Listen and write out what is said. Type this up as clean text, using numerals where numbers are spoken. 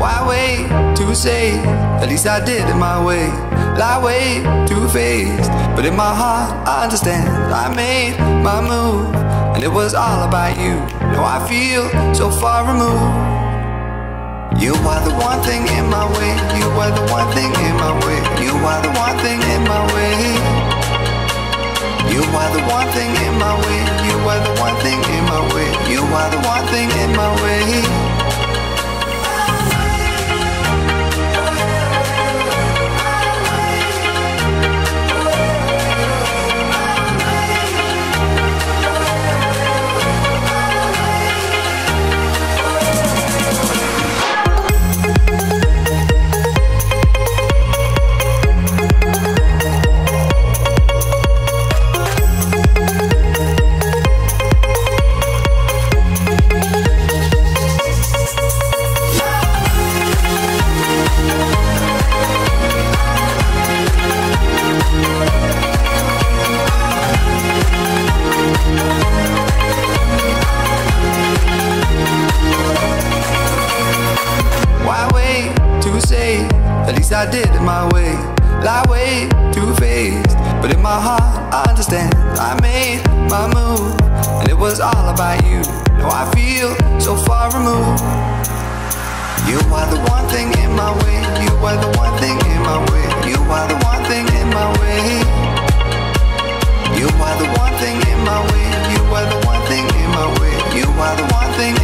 Why wait to say? At least I did it my way. Lie way too faced, but in my heart I understand. I made my move, and it was all about you. Now I feel so far removed. You are the one thing in my way. You are the one thing in my way. You are the one thing in my way. You are the one thing in my way. You are the one thing in my way. You are the one thing in my way. At least I did it my way. Lie way too faced, but in my heart I understand. I made my move, and it was all about you. Now I feel so far removed. You are the one thing in my way. You are the one thing in my way. You are the one thing in my way. You are the one thing in my way. You are the one thing in my way. You are the one thing